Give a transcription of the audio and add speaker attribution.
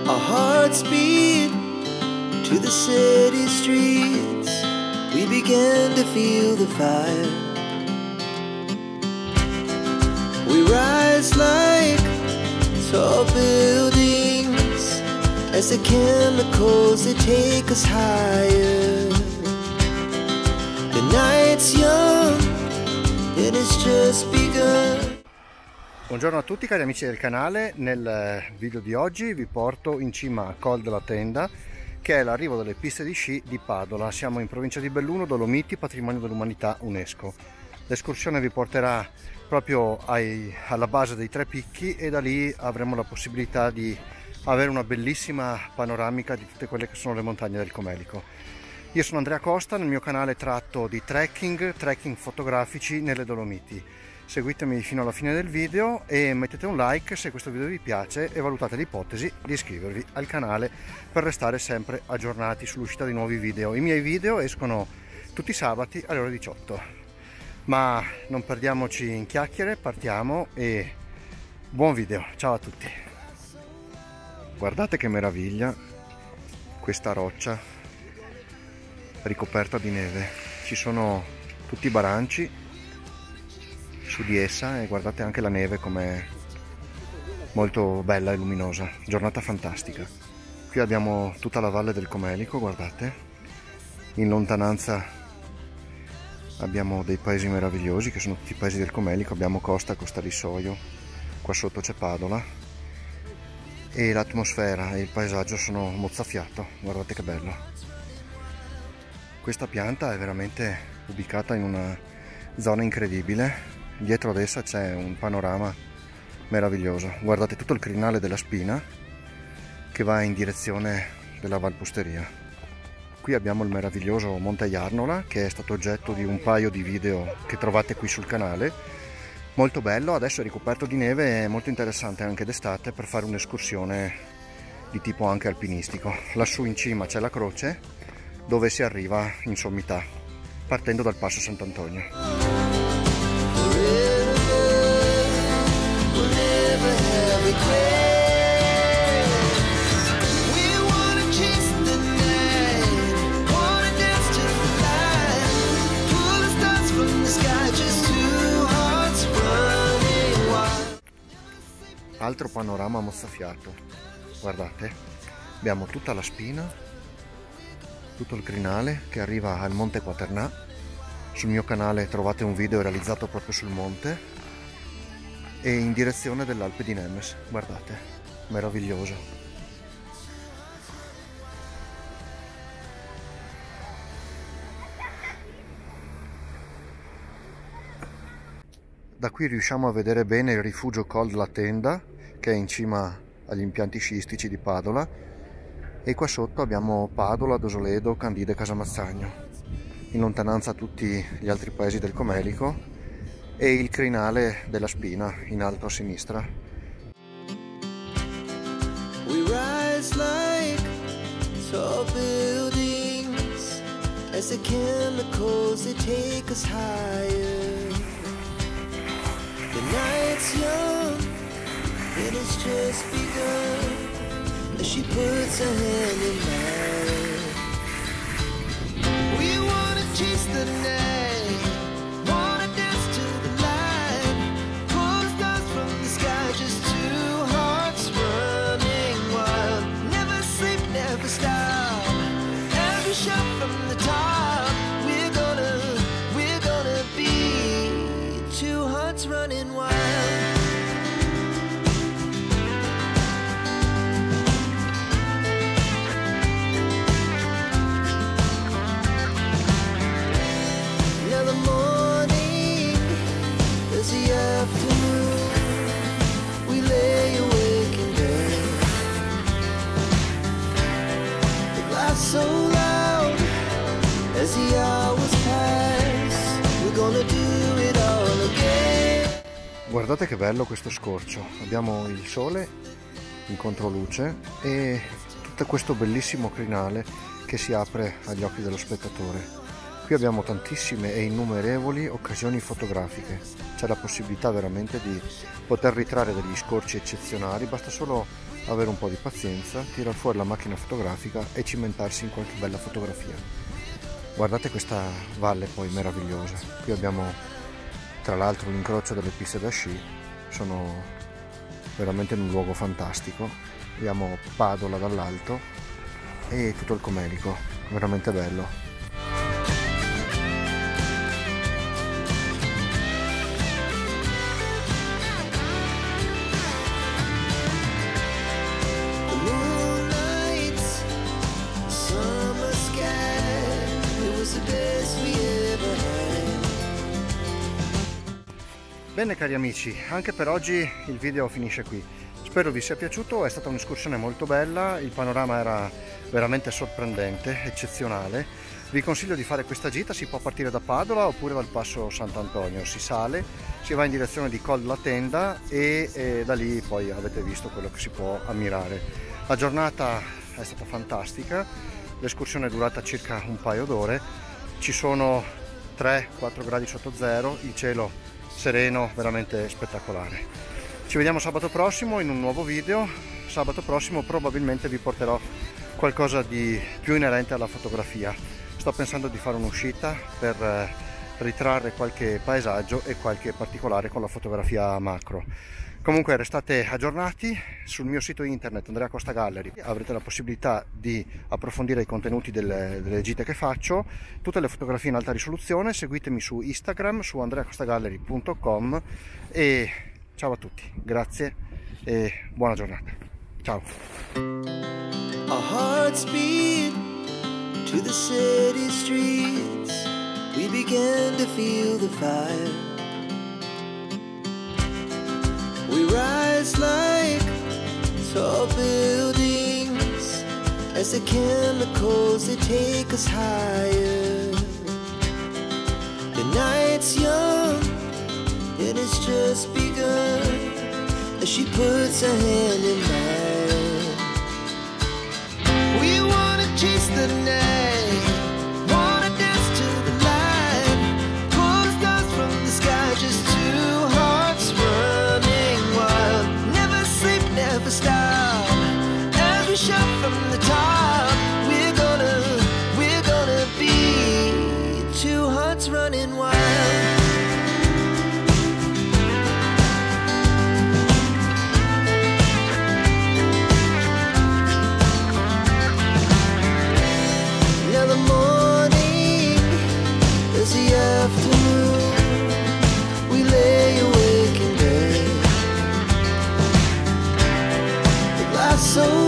Speaker 1: Our hearts beat to the city streets. We began to feel the fire. We rise like tall buildings as the chemicals that take us higher. The night's young, it has just begun.
Speaker 2: Buongiorno a tutti cari amici del canale. Nel video di oggi vi porto in cima a Col della Tenda, che è l'arrivo delle piste di sci di Padola. Siamo in provincia di Belluno, Dolomiti, Patrimonio dell'Umanità UNESCO. L'escursione vi porterà proprio alla base dei Tre Picchi e da lì avremo la possibilità di avere una bellissima panoramica di tutte quelle che sono le montagne del Comelico. Io sono Andrea Costa, nel mio canale tratto di trekking fotografici nelle Dolomiti. Seguitemi fino alla fine del video e mettete un like se questo video vi piace e valutate l'ipotesi di iscrivervi al canale per restare sempre aggiornati sull'uscita di nuovi video. I miei video escono tutti i sabati alle ore 18. Ma non perdiamoci in chiacchiere, partiamo e buon video. Ciao a tutti. Guardate che meraviglia questa roccia ricoperta di neve. Ci sono tutti i baranci su di essa e guardate anche la neve com'è molto bella e luminosa. Giornata fantastica. Qui abbiamo tutta la valle del Comelico, guardate. In lontananza abbiamo dei paesi meravigliosi che sono tutti i paesi del Comelico. Abbiamo Costa di Soio, qua sotto c'è Padola e l'atmosfera e il paesaggio sono mozzafiato. Guardate che bello. Questa pianta è veramente ubicata in una zona incredibile. Dietro ad essa c'è un panorama meraviglioso. Guardate tutto il crinale della Spina che va in direzione della Valpusteria. Qui abbiamo il meraviglioso Monte Jarnola, che è stato oggetto di un paio di video che trovate qui sul canale. Molto bello, adesso è ricoperto di neve e molto interessante anche d'estate per fare un'escursione di tipo anche alpinistico. Lassù in cima c'è la croce dove si arriva in sommità partendo dal passo Sant'Antonio. Altro panorama mozzafiato, guardate, abbiamo tutta la Spina, tutto il crinale che arriva al Monte Quaternà. Sul mio canale trovate un video realizzato proprio sul monte e in direzione dell'Alpe di Nemes. Guardate, meraviglioso. Da qui riusciamo a vedere bene il rifugio Col della Tenda, che è in cima agli impianti sciistici di Padola, e qua sotto abbiamo Padola, Dosoledo, Candide e Casamazzagno. In lontananza tutti gli altri paesi del Comelico e il crinale della Spina in alto a sinistra.
Speaker 1: We rise like tall buildings as the chemicals that take us higher. The night's young, it has just begun as she puts her hand in mine. We wanna chase the night, wanna dance to the light, pull the stars from the sky, just two hearts running wild. Never sleep, never stop, every shot from the top. We're gonna be two hearts running wild. So loud as the hours pass, we're gonna do it all again.
Speaker 2: Guardate che bello questo scorcio. Abbiamo il sole in controluce e tutto questo bellissimo crinale che si apre agli occhi dello spettatore. Qui abbiamo tantissime e innumerevoli occasioni fotografiche. C'è la possibilità veramente di poter ritrarre degli scorci eccezionali. Basta solo avere un po' di pazienza, tirar fuori la macchina fotografica e cimentarsi in qualche bella fotografia. Guardate questa valle poi meravigliosa. Qui abbiamo tra l'altro l'incrocio delle piste da sci, sono veramente in un luogo fantastico. Vediamo Padola dall'alto e tutto il Comelico, veramente bello. Bene cari amici, anche per oggi il video finisce qui. Spero vi sia piaciuto, è stata un'escursione molto bella, il panorama era veramente sorprendente, eccezionale. Vi consiglio di fare questa gita, si può partire da Padola oppure dal passo Sant'Antonio, si sale, si va in direzione di Col della Tenda e da lì poi avete visto quello che si può ammirare. La giornata è stata fantastica, l'escursione è durata circa un paio d'ore, ci sono 3-4 gradi sotto zero, il cielo sereno, veramente spettacolare. Ci vediamo sabato prossimo in un nuovo video. Sabato prossimo probabilmente vi porterò qualcosa di più inerente alla fotografia. Sto pensando di fare un'uscita per ritrarre qualche paesaggio e qualche particolare con la fotografia macro. Comunque restate aggiornati sul mio sito internet Andrea Costa Gallery, avrete la possibilità di approfondire i contenuti delle gite che faccio, tutte le fotografie in alta risoluzione. Seguitemi su Instagram, su andreacostagallery.com e ciao a tutti, grazie e buona giornata, ciao.
Speaker 1: Our hearts beat to the city streets. We began to feel the fire. We rise like tall buildings as the chemicals, they take us higher. The night's young and it's just begun as she puts her hand in mine. We wanna chase the night, wanna dance to the light, pull the stars from the sky, just two hearts running wild. Never sleep, never stop, as we shout from the top. We're gonna be two hearts running wild. We lay awake in bed, the glass so